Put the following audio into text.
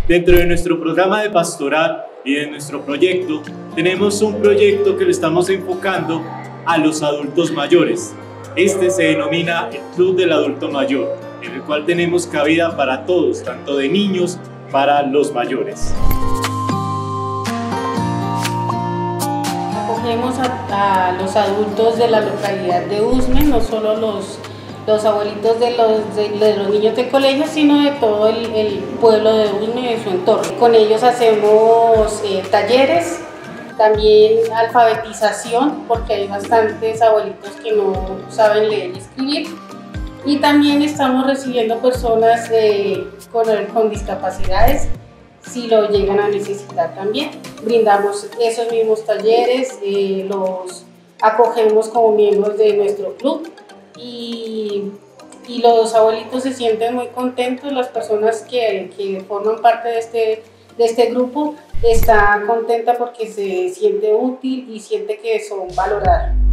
Dentro de nuestro programa de pastoral y de nuestro proyecto, tenemos un proyecto que lo estamos enfocando a los adultos mayores. Este se denomina el Club del Adulto Mayor, en el cual tenemos cabida para todos, tanto de niños para los mayores. Acogemos a los adultos de la localidad de Usme, no solo los abuelitos de los niños de colegio, sino de todo el pueblo de Usme y de su entorno. Con ellos hacemos talleres, también alfabetización, porque hay bastantes abuelitos que no saben leer y escribir. Y también estamos recibiendo personas con discapacidades, si lo llegan a necesitar también. Brindamos esos mismos talleres, los acogemos como miembros de nuestro club y los abuelitos se sienten muy contentos. Las personas que forman parte de este grupo están contentas porque se siente útil y siente que son valoradas.